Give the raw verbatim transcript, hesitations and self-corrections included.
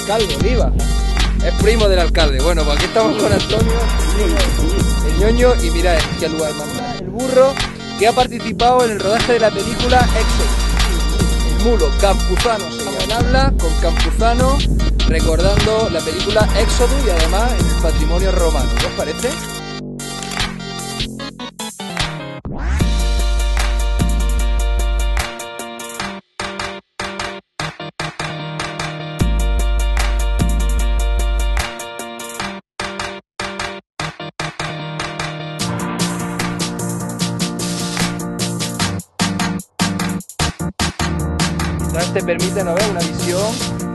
alcalde, Oliva. Es primo del alcalde. Bueno, pues aquí estamos con Antonio, el ñoño, y mirad, es el lugar más grande. El burro que ha participado en el rodaje de la película Éxodo. El mulo, Campuzano, se llama en habla con Campuzano, recordando la película Éxodo y además en el patrimonio romano. ¿Qué os parece? Entonces te permite, ¿no ves?, una visión